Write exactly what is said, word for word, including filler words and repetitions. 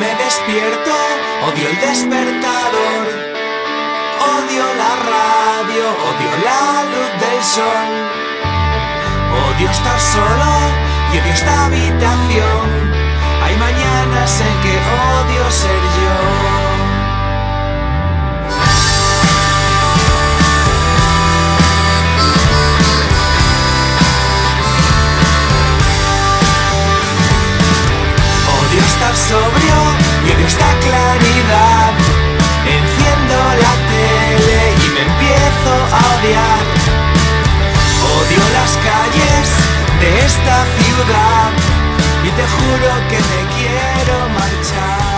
me despierto, odio el despertador, odio la radio, odio la luz del sol, odio estar solo y odio esta habitación. Hay mañanas en que odio ser yo. Odio estar sobrio y odio esta claridad. Enciendo la tele y me empiezo a odiar. Odio las calles de esta ciudad y te juro que me quiero marchar.